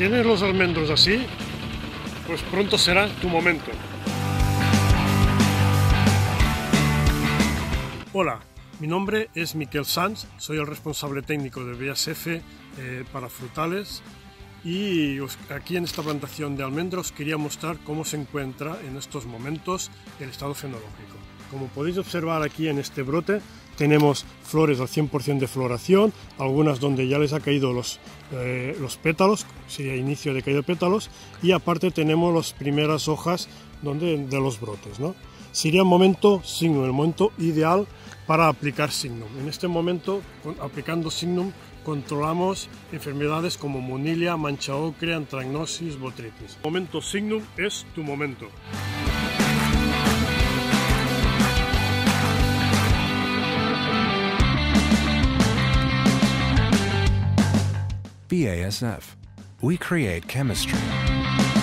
¿Tienes los almendros así? Pues pronto será tu momento. Hola, mi nombre es Miquel Sanz, soy el responsable técnico de BASF para frutales y aquí en esta plantación de almendros quería mostrar cómo se encuentra en estos momentos el estado fenológico. Como podéis observar aquí en este brote tenemos flores al 100% de floración, algunas donde ya les ha caído los pétalos, sería inicio de caída de pétalos, y aparte tenemos las primeras hojas de los brotes, ¿no? Sería el momento Signum, el momento ideal para aplicar Signum. En este momento, aplicando Signum, controlamos enfermedades como Monilia, mancha ocre, antragnosis, botrytis. El momento Signum es tu momento. BASF. We create chemistry.